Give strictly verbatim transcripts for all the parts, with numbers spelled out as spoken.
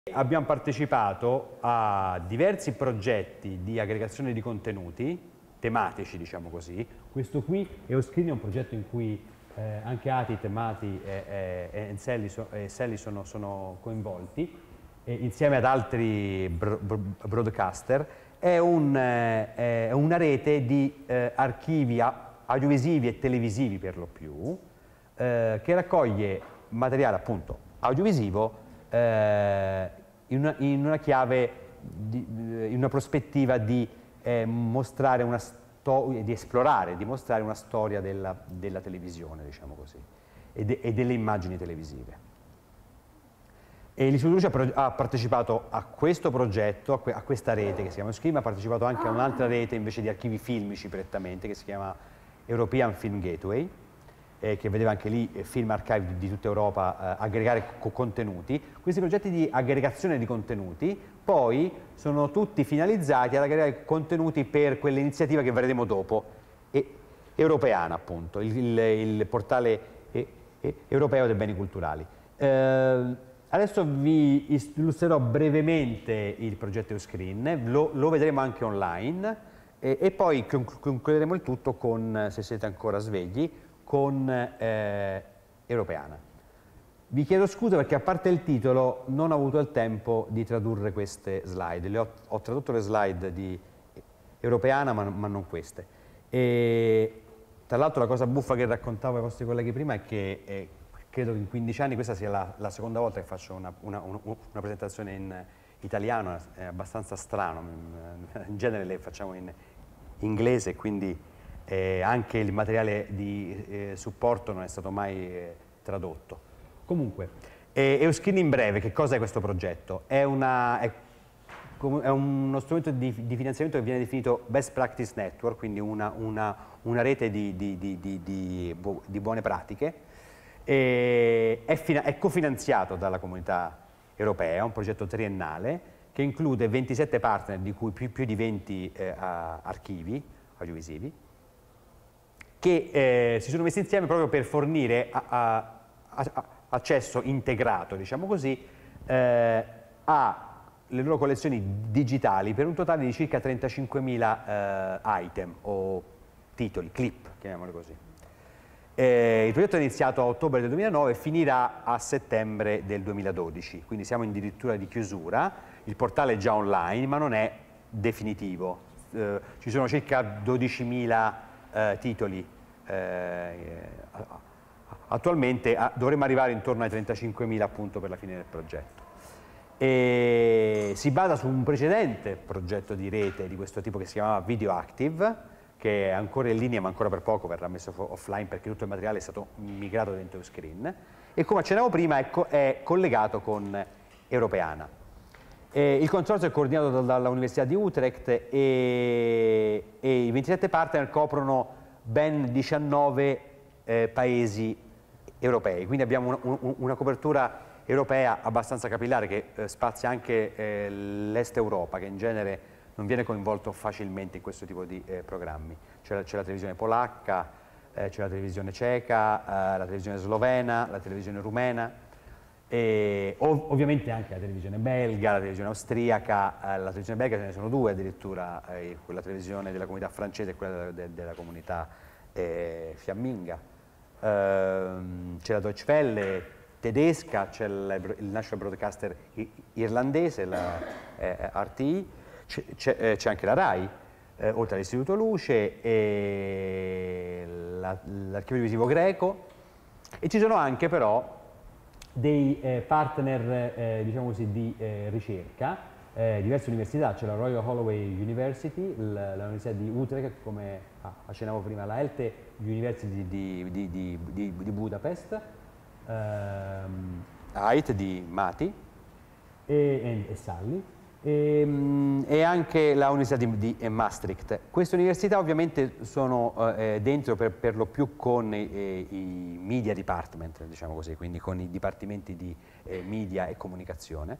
Abbiamo partecipato a diversi progetti di aggregazione di contenuti tematici, diciamo così. Questo qui, EOScreen, è un progetto in cui eh, anche Atit, Mati e, e, e Selli, so, e Selli sono, sono coinvolti, e insieme ad altri bro, bro, broadcaster. È, un, eh, è una rete di eh, archivi audiovisivi e televisivi per lo più, eh, che raccoglie materiale appunto audiovisivo eh, in, una, in una chiave, di, in una prospettiva di eh, mostrare una storia, di esplorare, di mostrare una storia della, della televisione, diciamo così, e, de, e delle immagini televisive. E l'Istituto Luce ha partecipato a questo progetto, a, que, a questa rete che si chiama EOScreen, ma ha partecipato anche a un'altra rete invece di archivi filmici prettamente, che si chiama European Film Gateway, eh, che vedeva anche lì eh, film archive di, di tutta Europa eh, aggregare co contenuti. Questi progetti di aggregazione di contenuti poi sono tutti finalizzati ad aggregare contenuti per quell'iniziativa che vedremo dopo, e, Europeana appunto, il, il, il portale e, e, europeo dei beni culturali. Eh, Adesso vi illustrerò brevemente il progetto EOScreen, lo, lo vedremo anche online e, e poi concluderemo il tutto con, se siete ancora svegli, con eh, Europeana. Vi chiedo scusa perché a parte il titolo non ho avuto il tempo di tradurre queste slide, le ho, ho tradotto le slide di Europeana ma, ma non queste. E, tra l'altro la cosa buffa che raccontavo ai vostri colleghi prima è che eh, credo che in quindici anni questa sia la, la seconda volta che faccio una, una, una, una presentazione in italiano, è abbastanza strano, in genere le facciamo in inglese, quindi eh, anche il materiale di eh, supporto non è stato mai eh, tradotto. Comunque, eh, EOScreen in breve, che cosa è questo progetto? È, una, è, è uno strumento di, di finanziamento che viene definito Best Practice Network, quindi una, una, una rete di, di, di, di, di, di buone pratiche. E è, è cofinanziato dalla comunità europea, è un progetto triennale che include ventisette partner, di cui più, più di venti eh, archivi audiovisivi, che eh, si sono messi insieme proprio per fornire a, a, a, accesso integrato, diciamo così, eh, alle loro collezioni digitali per un totale di circa trentacinquemila eh, item o titoli, clip, chiamiamoli così. Eh, il progetto è iniziato a ottobre del duemilanove e finirà a settembre del duemiladodici, quindi siamo addirittura di chiusura. Il portale è già online ma non è definitivo, eh, ci sono circa dodicimila eh, titoli eh, attualmente, a, dovremmo arrivare intorno ai trentacinquemila appunto per la fine del progetto. E si basa su un precedente progetto di rete di questo tipo che si chiamava Videoactive, che è ancora in linea ma ancora per poco verrà messo offline perché tutto il materiale è stato migrato dentro EOScreen, e come accennavo prima è, co è collegato con Europeana. E il consorzio è coordinato da, dalla Università di Utrecht e, e i ventisette partner coprono ben diciannove eh, paesi europei, quindi abbiamo un, un, una copertura europea abbastanza capillare che eh, spazia anche eh, l'Est Europa, che in genere non viene coinvolto facilmente in questo tipo di eh, programmi. C'è la, la televisione polacca, eh, c'è la televisione ceca, eh, la televisione slovena, la televisione rumena, e ov ovviamente anche la televisione belga, la televisione austriaca. Eh, la televisione belga ce ne sono due addirittura, eh, quella televisione della comunità francese e quella della, de della comunità eh, fiamminga. Eh, c'è la Deutsche Welle tedesca, c'è il, il National Broadcaster irlandese, la eh, R T I. C'è anche la RAI, eh, oltre all'Istituto Luce, e l'Archivio Visivo Greco, e ci sono anche però dei eh, partner eh, diciamo così, di eh, ricerca, eh, diverse università. C'è la Royal Holloway University, l'Università di Utrecht, come ah, accennavo prima, la ELTE University di, di, di, di, di Budapest, ehm, A I T di Mati e, e, e Salli, E, e anche la Università di, di Maastricht. Queste università ovviamente sono eh, dentro per, per lo più con eh, i media department, diciamo così, quindi con i dipartimenti di eh, media e comunicazione,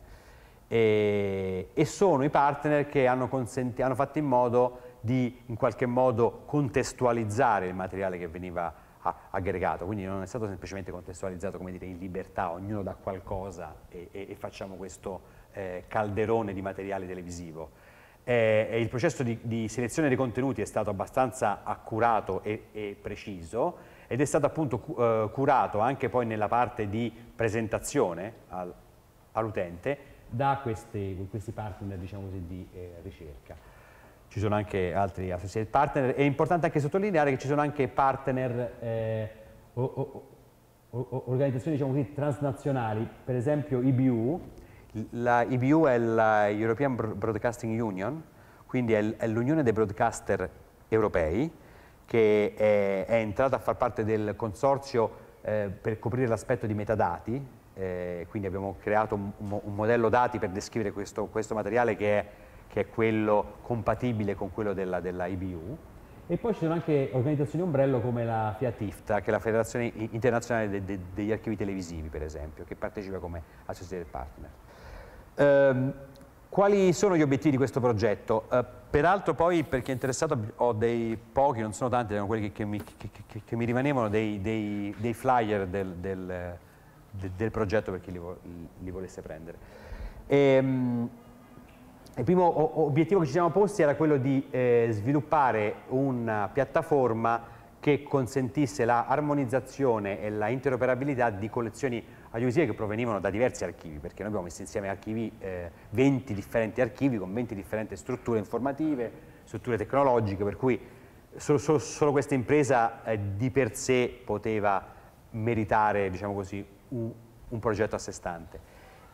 e, e sono i partner che hanno, hanno fatto in modo di in qualche modo contestualizzare il materiale che veniva aggregato, quindi non è stato semplicemente contestualizzato, come dire, in libertà, ognuno dà qualcosa e, e, e facciamo questo eh, calderone di materiale televisivo. Eh, e il processo di, di selezione dei contenuti è stato abbastanza accurato e, e preciso, ed è stato appunto cu eh, curato anche poi nella parte di presentazione al, all'utente da questi, questi partner, diciamo così, di eh, ricerca. Ci sono anche altri associate partner. È importante anche sottolineare che ci sono anche partner, eh, o, o, o, organizzazioni, diciamo così, transnazionali, per esempio I B U. La I B U è la European Broadcasting Union, quindi è l'unione dei broadcaster europei, che è, è entrata a far parte del consorzio eh, per coprire l'aspetto di metadati, eh, quindi abbiamo creato un, un modello dati per descrivere questo, questo materiale che è, che è quello compatibile con quello della, della I B U. E poi ci sono anche organizzazioni ombrello come la Fiat I F T A, che è la Federazione Internazionale de, de, degli Archivi Televisivi, per esempio, che partecipa come associated partner. Uh, quali sono gli obiettivi di questo progetto? Uh, peraltro poi, per chi è interessato, ho dei pochi, non sono tanti, erano quelli che, che, mi, che, che, che mi rimanevano, dei, dei, dei flyer del, del, del, del progetto per chi li, vo, li volesse prendere. E, um, il primo obiettivo che ci siamo posti era quello di eh, sviluppare una piattaforma che consentisse la armonizzazione e la interoperabilità di collezioni audiovisive che provenivano da diversi archivi, perché noi abbiamo messo insieme archivi, eh, venti differenti archivi con venti differenti strutture informative, strutture tecnologiche, per cui solo, solo, solo questa impresa eh, di per sé poteva meritare, diciamo così, un, un progetto a sé stante.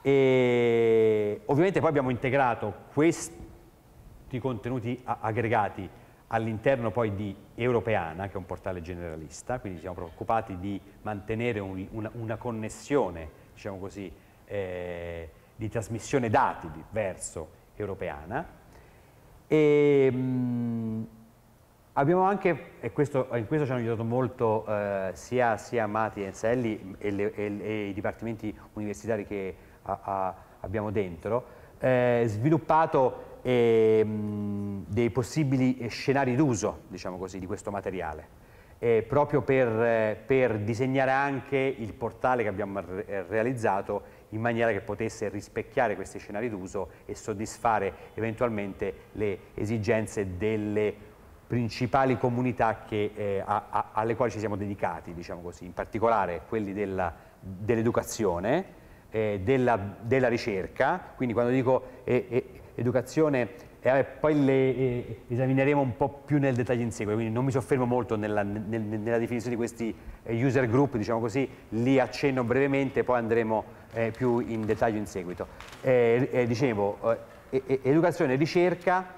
E ovviamente poi abbiamo integrato questi contenuti aggregati all'interno poi di Europeana, che è un portale generalista, quindi siamo preoccupati di mantenere un, una, una connessione, diciamo così, eh, di trasmissione dati verso Europeana. E, mh, abbiamo anche, e questo, in questo ci hanno aiutato molto eh, sia, sia Mati e Selli e, le, e, e i dipartimenti universitari che a, a, abbiamo dentro, eh, sviluppato E, mh, dei possibili scenari d'uso, diciamo così, di questo materiale, eh, proprio per, eh, per disegnare anche il portale che abbiamo re realizzato in maniera che potesse rispecchiare questi scenari d'uso e soddisfare eventualmente le esigenze delle principali comunità che, eh, a, a, alle quali ci siamo dedicati, diciamo così, in particolare quelli dell'educazione, eh, della, della ricerca. Quindi quando dico eh, eh, educazione, eh, poi le eh, esamineremo un po' più nel dettaglio in seguito, quindi non mi soffermo molto nella, nel, nella definizione di questi eh, user group, diciamo così, li accenno brevemente, poi andremo eh, più in dettaglio in seguito. Eh, eh, dicevo, eh, eh, educazione, ricerca,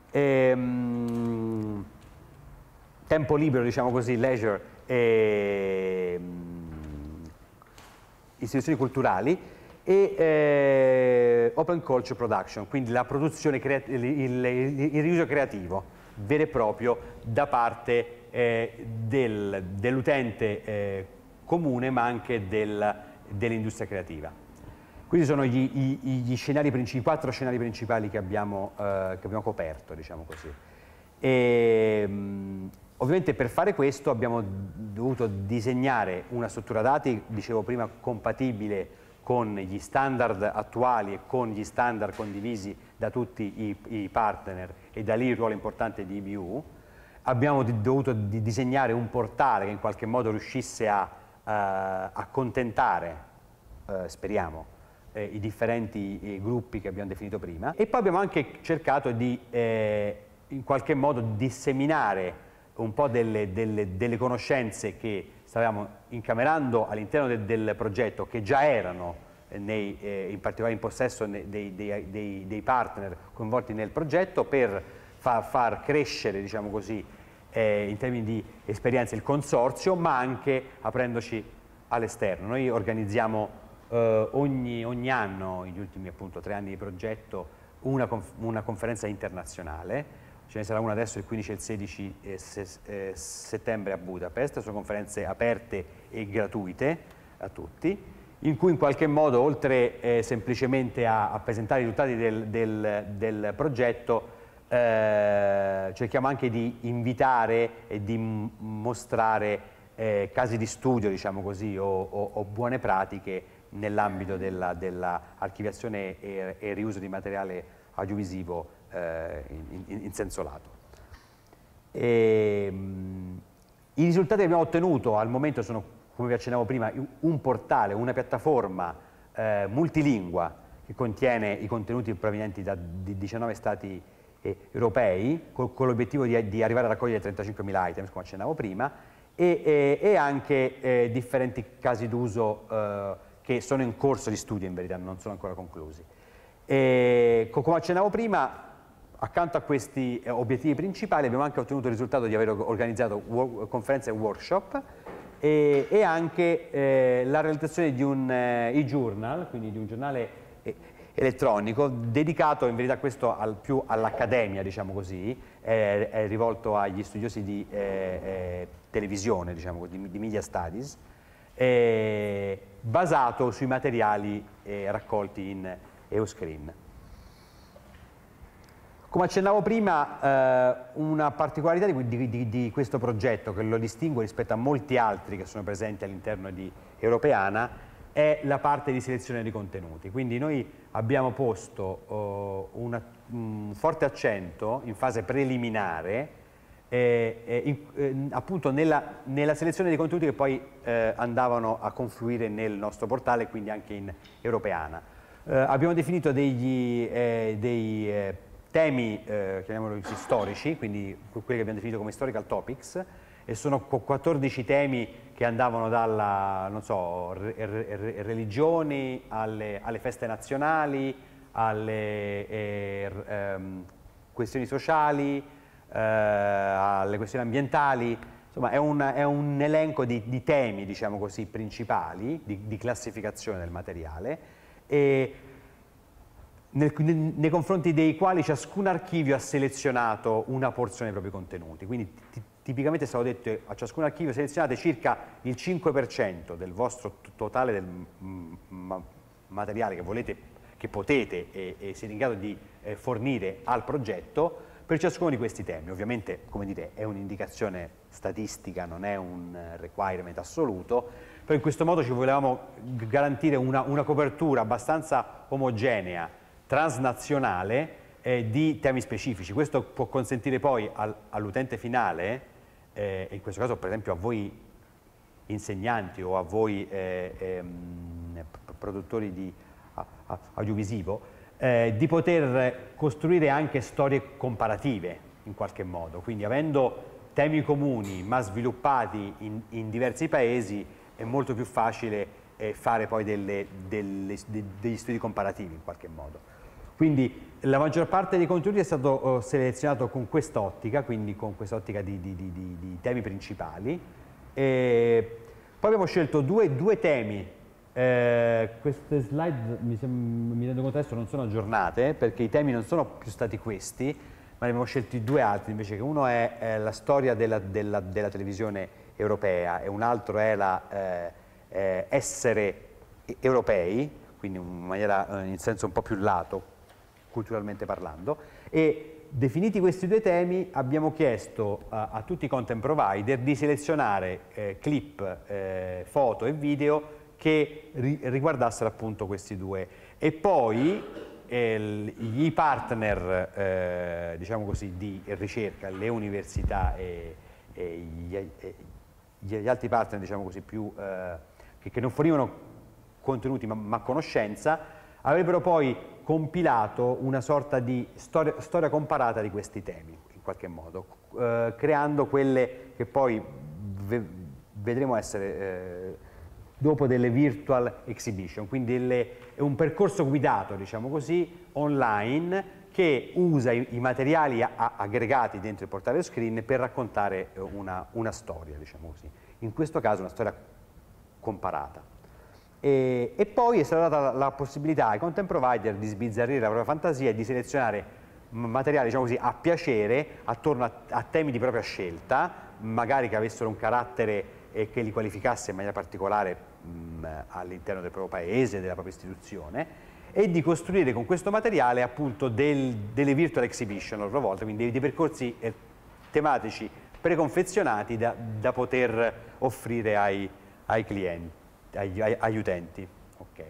ehm, tempo libero, diciamo così, leisure, eh, istituzioni culturali, e eh, open culture production, quindi la produzione, il, il, il riuso creativo vero e proprio da parte eh, del, dell'utente eh, comune, ma anche del, dell'industria creativa. Questi sono gli, gli, gli scenari principali, i quattro scenari principali che abbiamo, eh, che abbiamo coperto, diciamo così. E, mh, ovviamente per fare questo abbiamo dovuto disegnare una struttura dati, dicevo prima, compatibile con gli standard attuali e con gli standard condivisi da tutti i, i partner, e da lì il ruolo importante di I B U. Abbiamo di, dovuto di disegnare un portale che in qualche modo riuscisse a uh, accontentare, uh, speriamo, eh, i differenti eh, gruppi che abbiamo definito prima. E poi abbiamo anche cercato di eh, in qualche modo disseminare un po' delle, delle, delle conoscenze che stavamo incamerando all'interno del, del progetto, che già erano nei, eh, in particolare in possesso dei, dei, dei, dei partner coinvolti nel progetto, per far, far crescere, diciamo così, eh, in termini di esperienza il consorzio, ma anche aprendoci all'esterno. Noi organizziamo eh, ogni, ogni anno, negli ultimi appunto tre anni di progetto, una, conf una conferenza internazionale. Ce ne sarà una adesso il quindici e il sedici eh, se, eh, settembre a Budapest. Sono conferenze aperte e gratuite a tutti, in cui in qualche modo, oltre eh, semplicemente a, a presentare i risultati del, del, del progetto, eh, cerchiamo anche di invitare e di mostrare eh, casi di studio, diciamo così, o, o, o buone pratiche nell'ambito dell'archiviazione e, e riuso di materiale audiovisivo eh, in, in, in senso lato. E, mh, i risultati che abbiamo ottenuto al momento sono, come vi accennavo prima, un portale, una piattaforma eh, multilingua che contiene i contenuti provenienti da di diciannove stati eh, europei, con, con l'obiettivo di, di arrivare a raccogliere trentacinquemila items, come accennavo prima, e, e, e anche eh, differenti casi d'uso eh, che sono in corso di studio, in verità, non sono ancora conclusi. E, come accennavo prima, accanto a questi eh, obiettivi principali abbiamo anche ottenuto il risultato di aver organizzato conferenze e workshop e, e anche eh, la realizzazione di un eh, e-journal, quindi di un giornale elettronico dedicato in verità questo al, più all'accademia, diciamo così, è, è rivolto agli studiosi di eh, eh, televisione, diciamo, di, di media studies, eh, basato sui materiali eh, raccolti in Euscreen. Come accennavo prima, eh, una particolarità di, di, di, di questo progetto che lo distingue rispetto a molti altri che sono presenti all'interno di Europeana è la parte di selezione di contenuti. Quindi noi abbiamo posto uh, una, un forte accento in fase preliminare eh, eh, in, eh, appunto nella, nella selezione dei contenuti che poi eh, andavano a confluire nel nostro portale, quindi anche in Europeana. Eh, abbiamo definito degli, eh, dei eh, temi, eh, chiamiamoli storici, quindi quelli che abbiamo definito come historical topics, e sono quattordici temi che andavano dalla, non so, re, re, religioni alle, alle feste nazionali, alle eh, ehm, questioni sociali, eh, alle questioni ambientali. Insomma, è un, è un elenco di, di temi, diciamo così, principali, di, di classificazione del materiale, e nel, nei confronti dei quali ciascun archivio ha selezionato una porzione dei propri contenuti. Quindi tipicamente è stato detto a ciascun archivio selezionate circa il cinque per cento del vostro totale del materiale che volete, che potete e, e siete in grado di eh, fornire al progetto per ciascuno di questi temi. Ovviamente, come dite, è un'indicazione statistica, non è un requirement assoluto, però in questo modo ci volevamo garantire una, una copertura abbastanza omogenea, transnazionale, eh, di temi specifici. Questo può consentire poi al, all'utente finale, eh, in questo caso per esempio a voi insegnanti o a voi eh, ehm, produttori di a, a, audiovisivo, eh, di poter costruire anche storie comparative in qualche modo, quindi avendo temi comuni ma sviluppati in, in diversi paesi è molto più facile eh, fare poi delle, delle, de, degli studi comparativi in qualche modo. Quindi la maggior parte dei contenuti è stato oh, selezionato con quest'ottica, quindi con quest'ottica di, di, di, di, di temi principali. E poi abbiamo scelto due, due temi. Eh, queste slide mi, mi rendo conto adesso non sono aggiornate perché i temi non sono più stati questi, ma ne abbiamo scelti due altri invece, che uno è, è la storia della, della, della televisione europea e un altro è la, eh, eh, essere europei, quindi in maniera in senso un po' più lato, culturalmente parlando, e definiti questi due temi abbiamo chiesto a, a tutti i content provider di selezionare eh, clip, eh, foto e video che ri riguardassero appunto questi due, e poi eh, i partner eh, diciamo così di ricerca, le università e, e, gli, e gli altri partner diciamo così più eh, che, che non fornivano contenuti ma, ma conoscenza, avrebbero poi compilato una sorta di storia, storia comparata di questi temi, in qualche modo, eh, creando quelle che poi ve vedremo essere eh, dopo delle virtual exhibition, quindi delle, è un percorso guidato, diciamo così, online, che usa i, i materiali a, a, aggregati dentro il portale Euscreen per raccontare una, una storia, diciamo così. In questo caso una storia comparata. E, e poi è stata data la, la possibilità ai content provider di sbizzarrire la propria fantasia e di selezionare materiali, diciamo così, a piacere attorno a, a temi di propria scelta, magari che avessero un carattere e che li qualificasse in maniera particolare all'interno del proprio paese, della propria istituzione, e di costruire con questo materiale appunto del, delle virtual exhibition a loro volta, quindi dei, dei percorsi eh, tematici preconfezionati da, da poter offrire ai, ai clienti. Agli, agli utenti. Ok.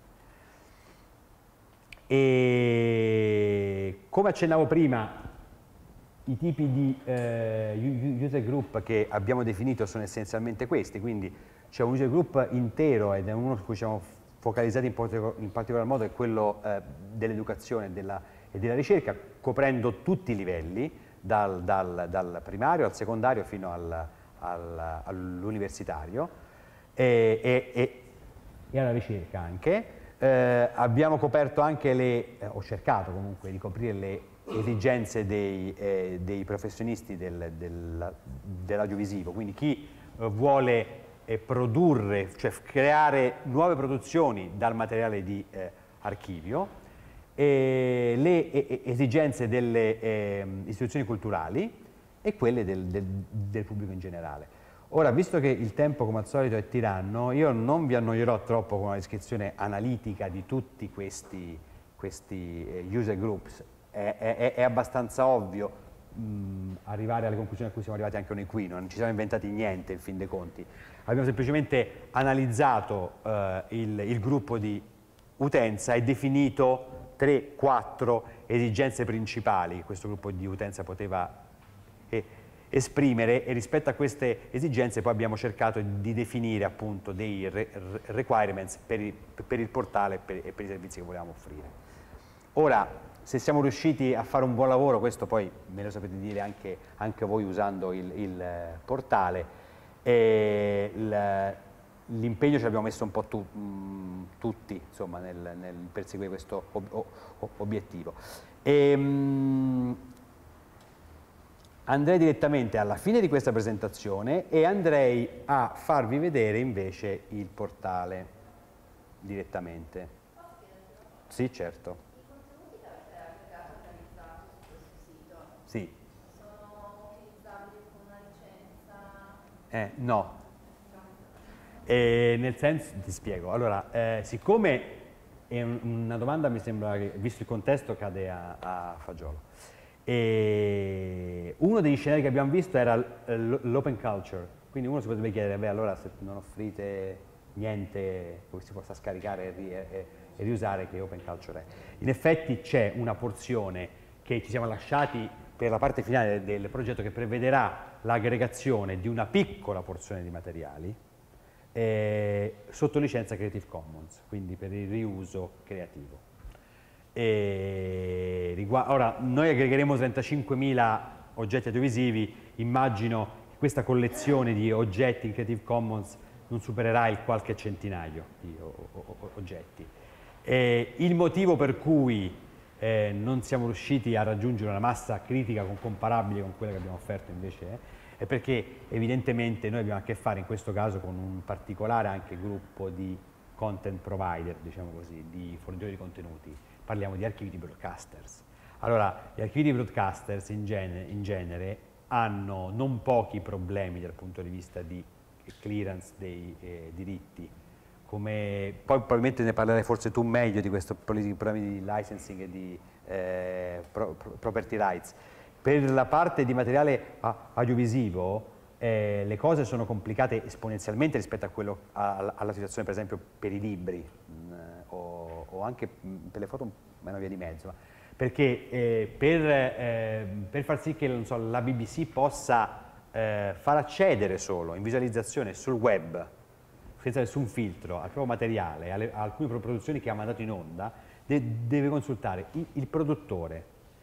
E come accennavo prima, i tipi di eh, user group che abbiamo definito sono essenzialmente questi, quindi c'è un user group intero ed è uno su cui siamo focalizzati in, in particolar modo, è quello eh, dell'educazione e della ricerca, coprendo tutti i livelli, dal, dal, dal primario al secondario fino al, al, all'universitario e, e, e, e alla ricerca anche. Eh, abbiamo coperto anche le, eh, ho cercato comunque di coprire le esigenze dei, eh, dei professionisti del, del, dell'audiovisivo, quindi chi eh, vuole eh, produrre, cioè creare nuove produzioni dal materiale di eh, archivio, e le e, esigenze delle eh, istituzioni culturali e quelle del, del, del pubblico in generale. Ora, visto che il tempo come al solito è tiranno, io non vi annoierò troppo con una descrizione analitica di tutti questi, questi eh, user groups. È, è, è abbastanza ovvio mh, arrivare alle conclusioni a cui siamo arrivati anche noi qui, non ci siamo inventati niente in fin dei conti. Abbiamo semplicemente analizzato eh, il, il gruppo di utenza e definito tre quattro esigenze principali che questo gruppo di utenza poteva eh, esprimere, e rispetto a queste esigenze poi abbiamo cercato di definire appunto dei re requirements per il, per il portale e per, e per i servizi che volevamo offrire. Ora, se siamo riusciti a fare un buon lavoro, questo poi me lo sapete dire anche, anche voi usando il, il portale, l'impegno ce l'abbiamo messo un po' tu, mh, tutti insomma, nel, nel perseguire questo ob ob obiettivo. E, mh, andrei direttamente alla fine di questa presentazione e andrei a farvi vedere invece il portale direttamente. Sì, certo. Sì. Sono utilizzabili con una licenza? Eh, no. E nel senso, ti spiego. Allora, eh, siccome è un, una domanda, mi sembra che, visto il contesto, cade a, a fagiolo. E uno degli scenari che abbiamo visto era l'open culture, quindi uno si potrebbe chiedere, beh, allora se non offrite niente che si possa scaricare e, e, e riusare, che open culture è? In effetti c'è una porzione che ci siamo lasciati per la parte finale del, del progetto, che prevederà l'aggregazione di una piccola porzione di materiali eh, sotto licenza Creative Commons, quindi per il riuso creativo. E, ora, noi aggregheremo trentacinquemila oggetti audiovisivi, immagino che questa collezione di oggetti in Creative Commons non supererà il qualche centinaio di oggetti. E il motivo per cui eh, non siamo riusciti a raggiungere una massa critica con, comparabile con quella che abbiamo offerto invece è, è perché evidentemente noi abbiamo a che fare in questo caso con un particolare anche gruppo di content provider, diciamo così, di fornitori di contenuti. Parliamo di archivi di broadcasters. Allora, gli archivi di broadcasters in genere, in genere hanno non pochi problemi dal punto di vista di clearance dei eh, diritti, come poi probabilmente ne parlerai forse tu meglio di questo problemi di licensing e di eh, pro, pro, property rights. Per la parte di materiale audiovisivo eh, le cose sono complicate esponenzialmente rispetto a quello, a, alla situazione per esempio per i libri mh, o, o anche per le foto una via di mezzo, perché eh, per, eh, per far sì che non so, la B B C possa eh, far accedere solo in visualizzazione sul web senza nessun filtro al proprio materiale, alle, a alcune produzioni che ha mandato in onda, de deve consultare il, il produttore,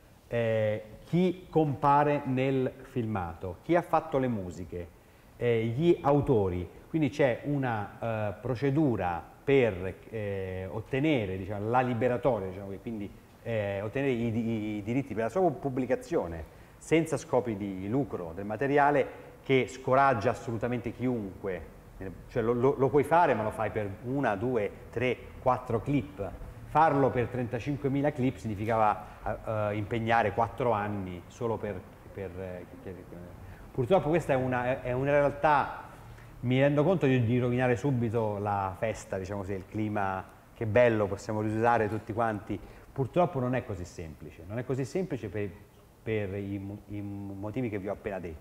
eh, chi compare nel filmato, chi ha fatto le musiche, eh, gli autori, quindi c'è una eh, procedura per eh, ottenere diciamo, la liberatoria, diciamo, quindi eh, ottenere i, i, i diritti per la sua pubblicazione senza scopi di lucro del materiale, che scoraggia assolutamente chiunque. Cioè lo, lo, lo puoi fare, ma lo fai per una, due, tre, quattro clip. Farlo per trentacinquemila clip significava uh, uh, impegnare quattro anni solo per... per uh, purtroppo questa è una, è una realtà, mi rendo conto di, di rovinare subito la festa, diciamo così, il clima, che bello, possiamo riusare tutti quanti. Purtroppo non è così semplice, non è così semplice per, per i, i motivi che vi ho appena detto,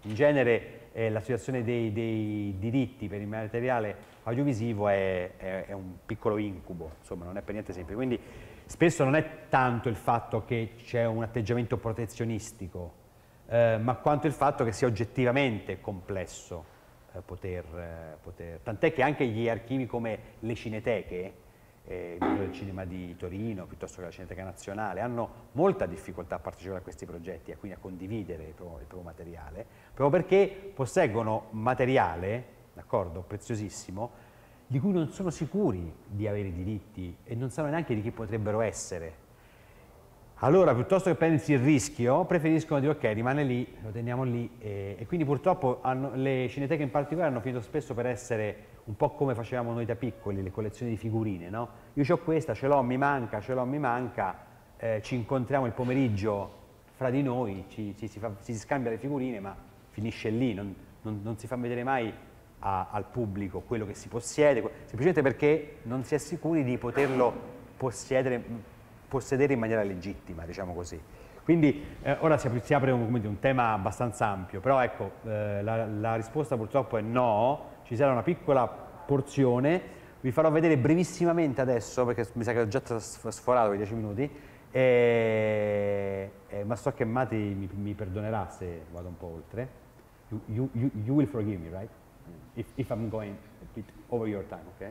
In genere eh, la situazione dei, dei diritti per il materiale audiovisivo è, è, è un piccolo incubo, insomma non è per niente semplice, quindi spesso non è tanto il fatto che c'è un atteggiamento protezionistico, eh, ma quanto il fatto che sia oggettivamente complesso eh, poter, eh, poter... Tant'è che anche gli archivi come le cineteche, eh, il Museo del Cinema di Torino, piuttosto che la Cineteca Nazionale, hanno molta difficoltà a partecipare a questi progetti e quindi a condividere il proprio, il proprio materiale, proprio perché posseggono materiale, d'accordo, preziosissimo, di cui non sono sicuri di avere i diritti e non sanno neanche di chi potrebbero essere. Allora, piuttosto che prendersi il rischio, preferiscono dire ok, rimane lì, lo teniamo lì, e, e quindi purtroppo hanno, le cineteche in particolare hanno finito spesso per essere un po' come facevamo noi da piccoli, le collezioni di figurine, no? Io ho questa, ce l'ho, mi manca, ce l'ho, mi manca, eh, ci incontriamo il pomeriggio fra di noi, ci, ci, si, fa, si scambia le figurine, ma finisce lì, non, non, non si fa vedere mai a, al pubblico quello che si possiede, semplicemente perché non si è sicuri di poterlo possedere, possedere in maniera legittima, diciamo così. Quindi eh, ora si, si apre un, dire, un tema abbastanza ampio, però ecco, eh, la, la risposta purtroppo è no, ci sarà una piccola porzione, vi farò vedere brevissimamente adesso, perché mi sa che ho già sforato i dieci minuti, e, e, ma so che Mati mi, mi perdonerà se vado un po' oltre. You, you, you, you will forgive me, right? If, if I'm going a bit over your time, ok?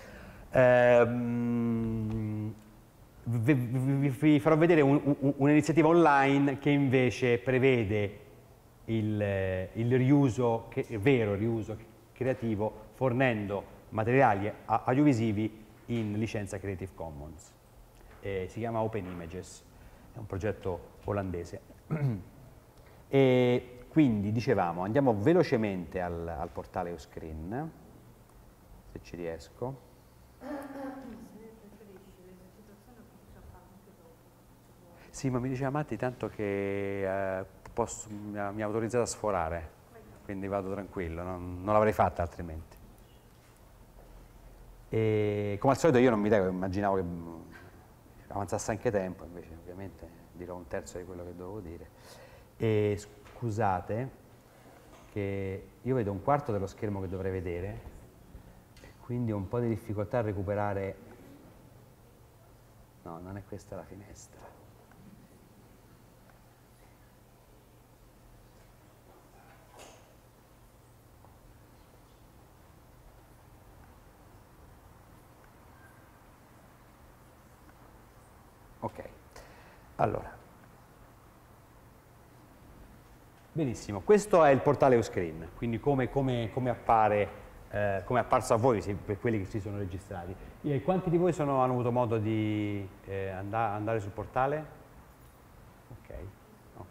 Um, vi, vi, vi farò vedere un'iniziativa online che invece prevede il, il riuso, che, il vero riuso creativo, fornendo materiali audiovisivi in licenza Creative Commons. Eh, si chiama Open Images, è un progetto olandese. E quindi dicevamo, andiamo velocemente al, al portale Uscreen, se ci riesco. Sì, ma mi diceva Matti tanto che eh, posso, mi, ha, mi ha autorizzato a sforare, quindi vado tranquillo, non, non l'avrei fatta altrimenti. E come al solito io non mi devo, immaginavo che avanzasse anche tempo, invece ovviamente dirò un terzo di quello che dovevo dire. E scusate che io vedo un quarto dello schermo che dovrei vedere, quindi ho un po' di difficoltà a recuperare. No, non è questa la finestra. Ok, allora, benissimo, questo è il portale Uscreen, quindi come, come, come appare, eh, come è apparso a voi se, per quelli che si sono registrati. E quanti di voi sono, hanno avuto modo di eh, andare, andare sul portale? Ok, ok.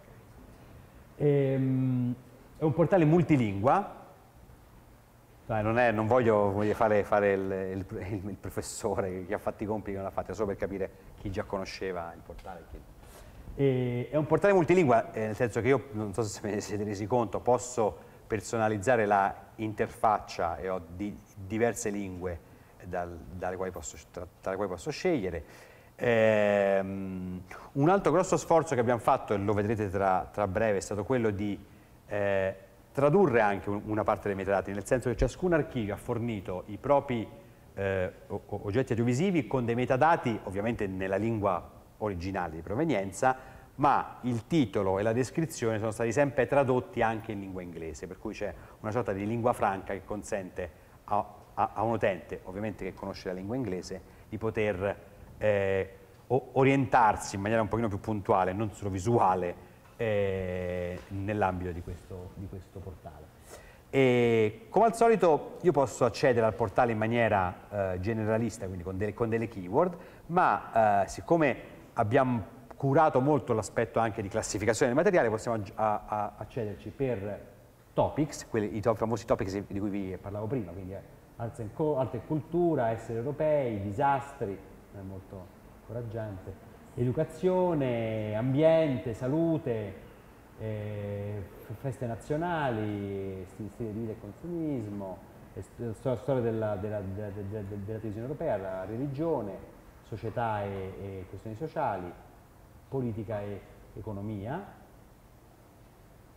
Ehm, è un portale multilingua. Non, è, non voglio, voglio fare, fare il, il, il, il professore che ha fatto i compiti che non l'ha fatti, solo per capire chi già conosceva il portale. Chi... E, è un portale multilingua, eh, nel senso che io, non so se ve ne siete resi conto, posso personalizzare la interfaccia e ho di, diverse lingue dal, dalle quali posso, tra, tra le quali posso scegliere. Ehm, un altro grosso sforzo che abbiamo fatto, e lo vedrete tra, tra breve, è stato quello di eh, tradurre anche una parte dei metadati, nel senso che ciascun archivio ha fornito i propri eh, oggetti audiovisivi con dei metadati, ovviamente nella lingua originale di provenienza, ma il titolo e la descrizione sono stati sempre tradotti anche in lingua inglese, per cui c'è una sorta di lingua franca che consente a, a, a un utente, ovviamente che conosce la lingua inglese, di poter eh, orientarsi in maniera un pochino più puntuale, non solo visuale, Eh, nell'ambito di questo, di questo portale. E come al solito io posso accedere al portale in maniera eh, generalista, quindi con, de con delle keyword, ma eh, siccome abbiamo curato molto l'aspetto anche di classificazione del materiale, possiamo a, a accederci per topics, quelli, i to famosi topics di cui vi parlavo prima, quindi arte e cultura, esseri europei, disastri, è molto incoraggiante. Educazione, ambiente, salute, eh, feste nazionali, stile di vita e consumismo, storia della, della, della, della, della televisione europea, la religione, società e, e questioni sociali, politica e economia.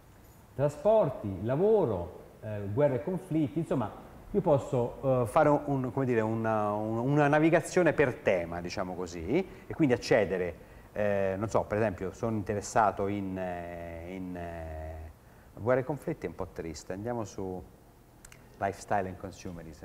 trasporti, lavoro, eh, guerre e conflitti, insomma io posso eh, fare un, come dire, una, una navigazione per tema, diciamo così, e quindi accedere, eh, non so, per esempio sono interessato in, eh, in eh, guerre e conflitti, è un po' triste, andiamo su lifestyle and consumerism.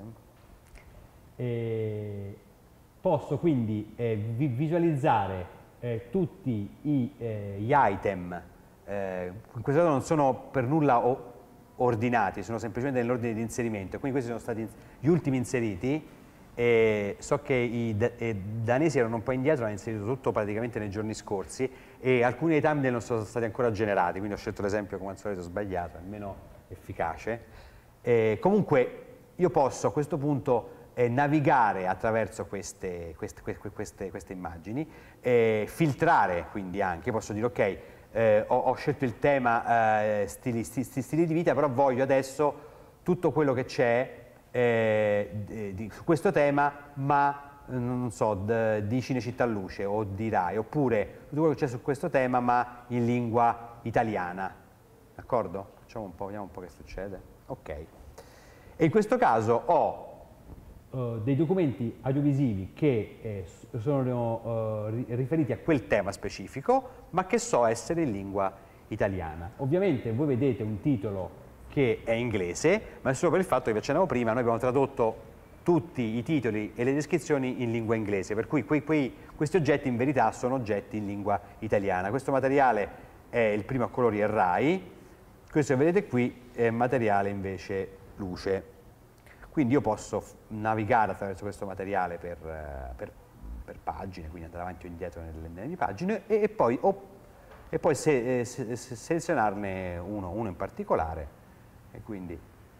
E posso quindi eh, vi visualizzare eh, tutti i, eh, gli item, eh, in questo caso non sono per nulla o ordinati, sono semplicemente nell'ordine di inserimento, quindi questi sono stati gli ultimi inseriti. E so che i danesi erano un po' indietro, hanno inserito tutto praticamente nei giorni scorsi e alcuni dei thumbnail non sono stati ancora generati, quindi ho scelto l'esempio come al solito sbagliato, almeno efficace. E comunque io posso a questo punto eh, navigare attraverso queste, queste, queste, queste immagini, eh, filtrare quindi anche, posso dire ok, eh, ho, ho scelto il tema eh, stili, stili, stili di vita, però voglio adesso tutto quello che c'è Eh, di, di, su questo tema, ma non so, di Cinecittà Luce o di Rai, oppure tutto quello che c'è su questo tema ma in lingua italiana, d'accordo? Facciamo un po', vediamo un po' che succede. Ok. E in questo caso ho uh, dei documenti audiovisivi che eh, sono uh, riferiti a quel tema specifico, ma che so essere in lingua italiana. Ovviamente voi vedete un titolo che è inglese, ma è solo per il fatto che vi accennavo prima, noi abbiamo tradotto tutti i titoli e le descrizioni in lingua inglese, per cui quei, quei, questi oggetti in verità sono oggetti in lingua italiana. Questo materiale è il primo a colori è Rai, questo che vedete qui è materiale invece Luce. Quindi io posso navigare attraverso questo materiale per, per, per pagine, quindi andare avanti o indietro nelle, nelle pagine e, e poi, oh, e poi se, se, se, selezionarne uno, uno in particolare. E quindi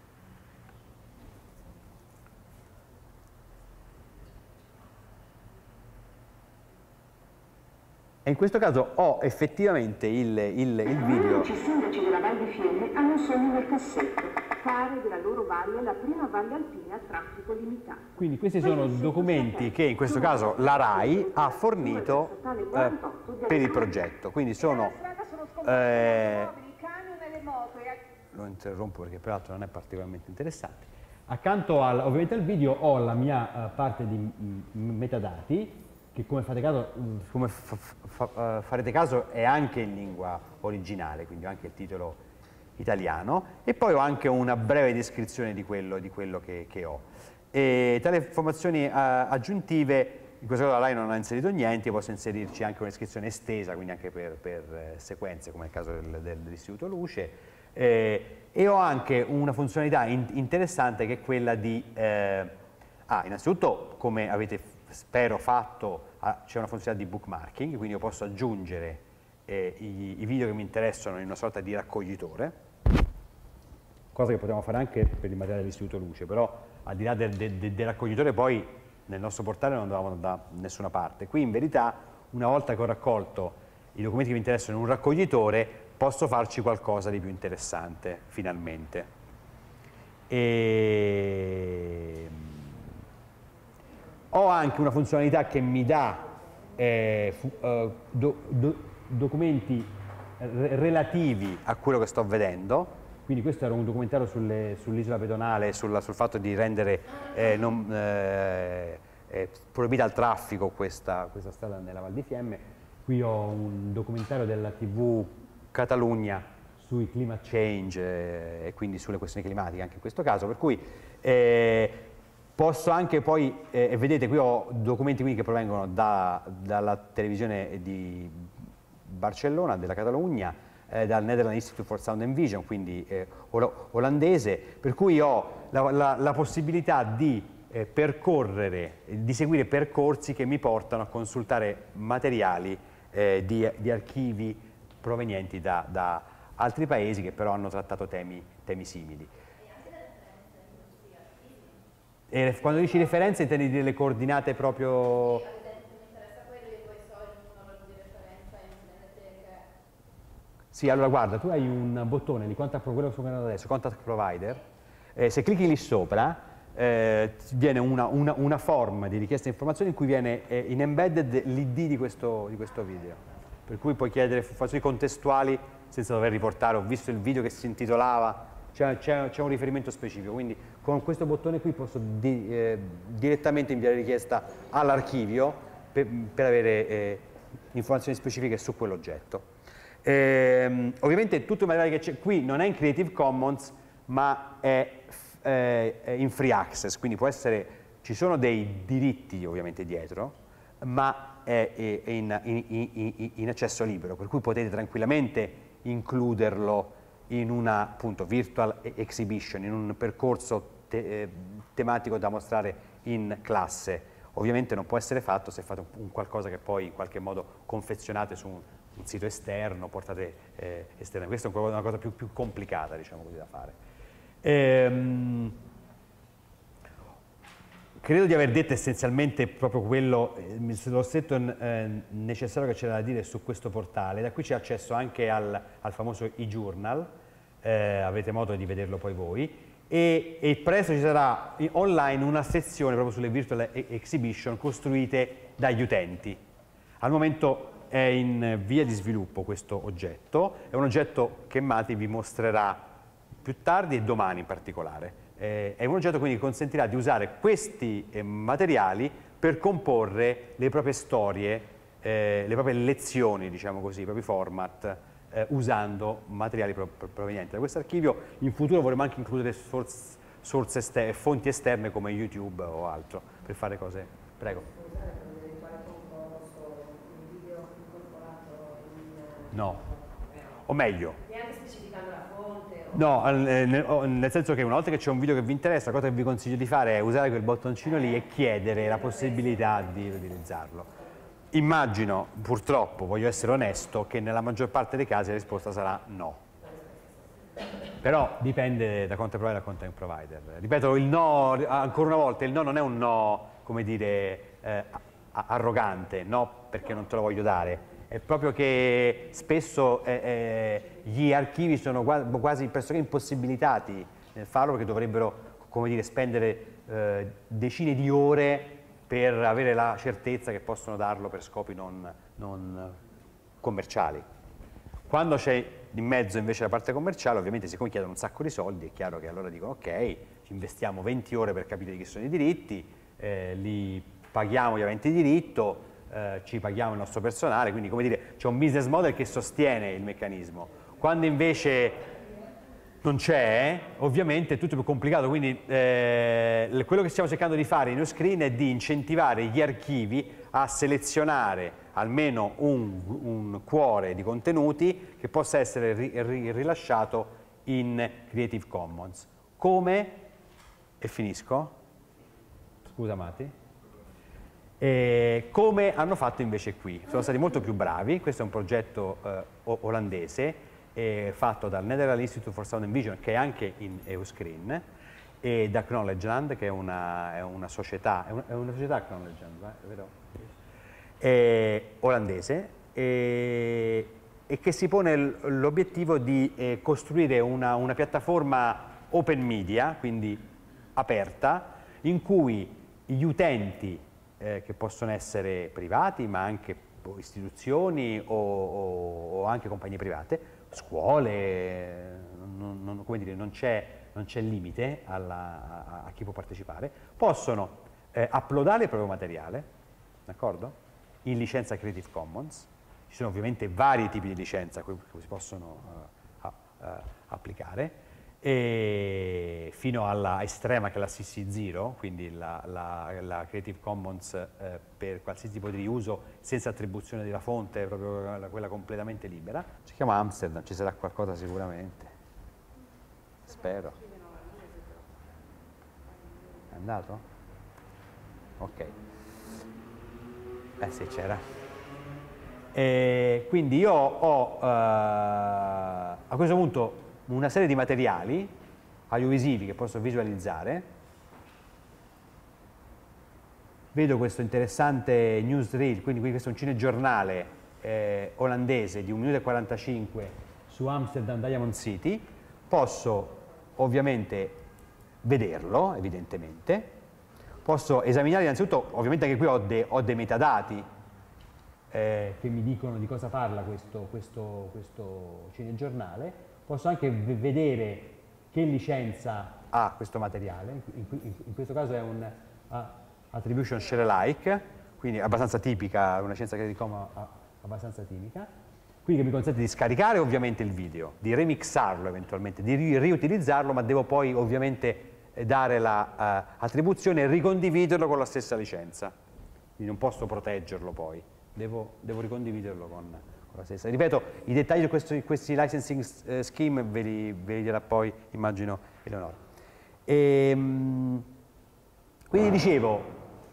e in questo caso ho effettivamente il, il, il video. I sindaci della Val di Fiemme hanno un sogno nel cassetto: fare della loro valle la prima valle alpina a traffico limitato. Quindi questi sono documenti che in questo caso la Rai ha fornito eh, per il progetto. Quindi sono eh, lo interrompo perché peraltro non è particolarmente interessante. Accanto al, ovviamente al video ho la mia uh, parte di m, metadati, che come, fate caso, come fa, fa, uh, farete caso è anche in lingua originale, quindi ho anche il titolo italiano, e poi ho anche una breve descrizione di quello, di quello che, che ho. E tra le informazioni uh, aggiuntive, in questo caso la Rai non ha inserito niente, io posso inserirci anche un'iscrizione estesa, quindi anche per, per uh, sequenze, come nel caso del, del, dell'Istituto Luce. Eh, e ho anche una funzionalità in, interessante che è quella di, eh, ah, innanzitutto come avete spero fatto, ah, c'è una funzionalità di bookmarking, quindi io posso aggiungere eh, i, i video che mi interessano in una sorta di raccoglitore, cosa che potremmo fare anche per il materiale dell'Istituto Luce, però al di là del, del, del raccoglitore poi nel nostro portale non andavamo da nessuna parte. Qui in verità una volta che ho raccolto i documenti che mi interessano in un raccoglitore posso farci qualcosa di più interessante, finalmente. E ho anche una funzionalità che mi dà eh, uh, do, do, documenti re relativi a quello che sto vedendo. Quindi questo era un documentario sull'isola pedonale, sulla, sul fatto di rendere eh, non, eh, eh, proibita al traffico questa, questa strada nella Val di Fiemme. Qui ho un documentario della tivù Catalogna sui climate change eh, e quindi sulle questioni climatiche anche in questo caso, per cui eh, posso anche poi, eh, e vedete qui ho documenti qui che provengono da, dalla televisione di Barcellona, della Catalogna, eh, dal Netherlands Institute for Sound and Vision, quindi eh, olandese, per cui ho la, la, la possibilità di eh, percorrere, di seguire percorsi che mi portano a consultare materiali eh, di, di archivi provenienti da, da altri paesi che però hanno trattato temi, temi simili. E quando dici referenze intendi dire le coordinate proprio... Sì, ad esempio mi interessa quello e poi so il numero di referenza in biblioteca. Sì, allora guarda, tu hai un bottone di contact, quello che sto vedendo adesso, contact provider, eh, se clicchi lì sopra eh, viene una, una, una form di richiesta di informazioni in cui viene eh, in embedded l'I D di questo, di questo video. per cui puoi chiedere informazioni contestuali senza dover riportare, ho visto il video che si intitolava, c'è un riferimento specifico, quindi con questo bottone qui posso di, eh, direttamente inviare richiesta all'archivio per, per avere eh, informazioni specifiche su quell'oggetto. Ehm, ovviamente tutto il materiale che c'è qui non è in Creative Commons, ma è, eh, è in free access, quindi può essere, ci sono dei diritti ovviamente dietro, ma è, è in, in, in, in accesso libero, per cui potete tranquillamente includerlo in una appunto virtual exhibition, in un percorso te, eh, tematico da mostrare in classe. Ovviamente non può essere fatto se fate un, un qualcosa che poi in qualche modo confezionate su un, un sito esterno, portate eh, esterno. Questa è una cosa più, più complicata, diciamo così, da fare. Ehm, credo di aver detto essenzialmente proprio quello, eh, lo stretto eh, necessario che c'era da dire su questo portale. Da qui c'è accesso anche al, al famoso e-journal, eh, avrete modo di vederlo poi voi, e, e presto ci sarà online una sezione proprio sulle virtual exhibition costruite dagli utenti. Al momento è in via di sviluppo questo oggetto, è un oggetto che Mati vi mostrerà più tardi e domani in particolare. Eh, è un oggetto quindi che consentirà di usare questi eh, materiali per comporre le proprie storie, eh, le proprie lezioni, diciamo così, i propri format, eh, usando materiali pro provenienti da questo archivio. In futuro vorremmo anche includere source, source ester fonti esterne come YouTube o altro, per fare cose. Prego. No, o meglio. No, nel senso che una volta che c'è un video che vi interessa, la cosa che vi consiglio di fare è usare quel bottoncino lì e chiedere la possibilità di utilizzarlo. Immagino, purtroppo, voglio essere onesto, che nella maggior parte dei casi la risposta sarà no. Però dipende da content provider a content provider. Ripeto, il no, ancora una volta, il no non è un no, come dire, eh, arrogante, no perché non te lo voglio dare. È proprio che spesso eh, eh, gli archivi sono quasi pressoché impossibilitati nel farlo, perché dovrebbero, come dire, spendere eh, decine di ore per avere la certezza che possono darlo per scopi non, non commerciali. Quando c'è in mezzo invece la parte commerciale, ovviamente siccome chiedono un sacco di soldi, è chiaro che allora dicono ok, ci investiamo venti ore per capire di che sono i diritti, eh, li paghiamo gli aventi diritto, Eh, ci paghiamo il nostro personale, quindi come dire c'è un business model che sostiene il meccanismo. Quando invece non c'è, ovviamente è tutto più complicato, quindi eh, quello che stiamo cercando di fare in NewScreen è di incentivare gli archivi a selezionare almeno un, un cuore di contenuti che possa essere ri, ri, rilasciato in Creative Commons. Come? E finisco? Scusa Mati. E come hanno fatto invece qui, sono stati molto più bravi. Questo è un progetto eh, olandese eh, fatto dal Netherlands Institute for Sound and Vision, che è anche in EUScreen, e da Knowledgeland, che è una, è una società, è una, è una società Knowledgeland, è vero? È olandese, e, e che si pone l'obiettivo di eh, costruire una, una piattaforma open media, quindi aperta, in cui gli utenti Eh, che possono essere privati, ma anche istituzioni o, o, o anche compagnie private, scuole, non, non, come dire, non c'è limite alla, a, a chi può partecipare, possono eh, uploadare il proprio materiale, d'accordo? In licenza Creative Commons. Ci sono ovviamente vari tipi di licenza che si possono uh, a, uh, applicare, e fino alla estrema che è la C C zero, quindi la, la, la Creative Commons eh, per qualsiasi tipo di uso senza attribuzione della fonte, proprio quella completamente libera. Si chiama Amsterdam, ci sarà qualcosa sicuramente, spero. È andato? Ok. Eh sì, c'era. E quindi io ho eh, a questo punto una serie di materiali audiovisivi che posso visualizzare. Vedo questo interessante newsreel, quindi questo è un cinegiornale eh, olandese di un minuto e quarantacinque su Amsterdam Diamond City. Posso ovviamente vederlo, evidentemente. Posso esaminare innanzitutto, ovviamente anche qui ho, de, ho dei metadati eh, che mi dicono di cosa parla questo, questo, questo cinegiornale, posso anche vedere che licenza ha questo materiale, in, in, in questo caso è un uh, attribution share alike, quindi abbastanza tipica, una licenza Creative Commons abbastanza tipica, quindi che mi consente di scaricare ovviamente il video, di remixarlo eventualmente, di ri riutilizzarlo, ma devo poi ovviamente dare l'attribuzione la, uh, e ricondividerlo con la stessa licenza, quindi non posso proteggerlo poi, devo, devo ricondividerlo con, con la stessa. Ripeto, i dettagli di questi, questi licensing uh, scheme ve li, ve li dirà poi, immagino, Eleonora. E, um, quindi dicevo,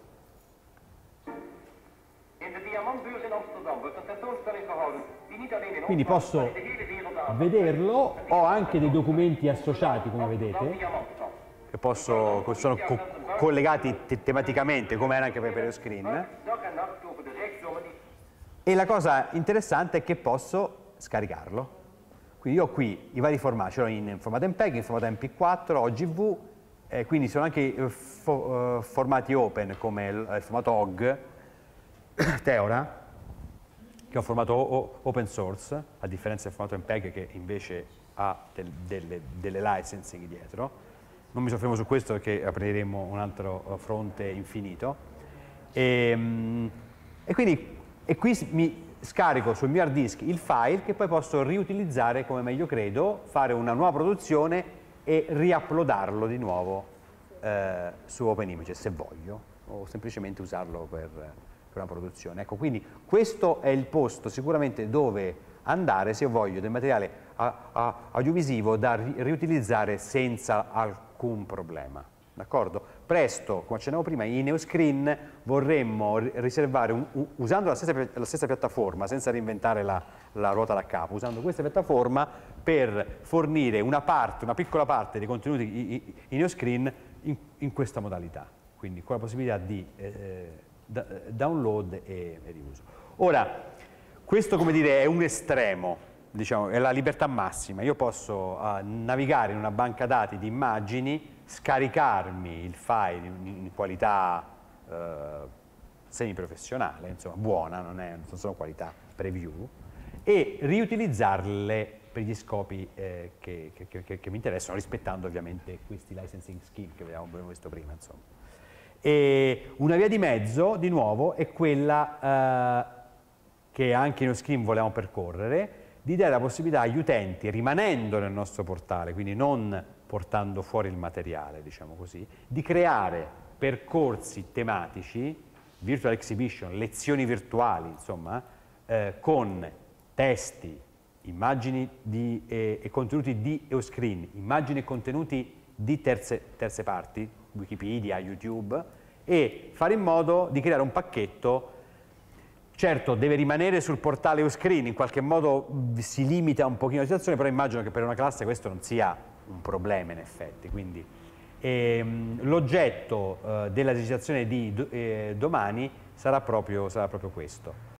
quindi posso vederlo, ho anche dei documenti associati, come vedete, che posso, sono co collegati te tematicamente, come era anche per Pereo Screen. E la cosa interessante è che posso scaricarlo. Quindi io ho qui i vari formati, ce l'ho in formato M P E G, in formato M P quattro, O G V, eh, quindi sono anche eh, fo eh, formati open come il, il formato O G, Theora, che è un formato o open source, a differenza del formato M P E G che invece ha del, delle, delle licensing dietro. Non mi soffermo su questo perché apriremo un altro fronte infinito. E, e quindi e qui mi scarico sul mio hard disk il file che poi posso riutilizzare come meglio credo, fare una nuova produzione e riuploadarlo di nuovo eh, su OpenImages se voglio, o semplicemente usarlo per, per una produzione. Ecco, quindi questo è il posto sicuramente dove andare se voglio del materiale a, a, audiovisivo da ri riutilizzare senza alcun problema. D'accordo? Presto, come accennavo prima, in Neoscreen vorremmo riservare, un, un, usando la stessa, la stessa piattaforma, senza reinventare la, la ruota da capo, usando questa piattaforma per fornire una parte, una piccola parte dei contenuti in Neoscreen in, in questa modalità, quindi con la possibilità di eh, da, download e, e riuso. Ora, questo come dire è un estremo, diciamo, è la libertà massima. Io posso uh, navigare in una banca dati di immagini, scaricarmi il file in, in qualità uh, semiprofessionale, insomma buona, non, è, non sono qualità preview, e riutilizzarle per gli scopi eh, che, che, che, che mi interessano, rispettando ovviamente questi licensing scheme che abbiamo visto prima. Insomma. E una via di mezzo, di nuovo, è quella uh, che anche in Neoscreen volevamo percorrere, di dare la possibilità agli utenti, rimanendo nel nostro portale, quindi non portando fuori il materiale, diciamo così, di creare percorsi tematici, virtual exhibition, lezioni virtuali, insomma, eh, con testi, immagini di, eh, e contenuti di Neoscreen, immagini e contenuti di terze, terze parti, Wikipedia, YouTube, e fare in modo di creare un pacchetto. Certo, deve rimanere sul portale Neoscreen, in qualche modo si limita un pochino la situazione, però immagino che per una classe questo non sia un problema in effetti. Quindi ehm, l'oggetto eh, della registrazione di do, eh, domani sarà proprio, sarà proprio questo.